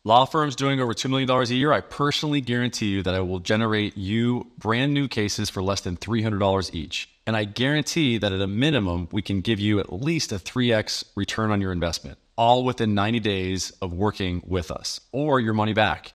Law firms doing over $2 million a year, I personally guarantee you that I will generate you brand new cases for less than $300 each. And I guarantee that at a minimum, we can give you at least a 3x return on your investment, all within 90 days of working with us, or your money back.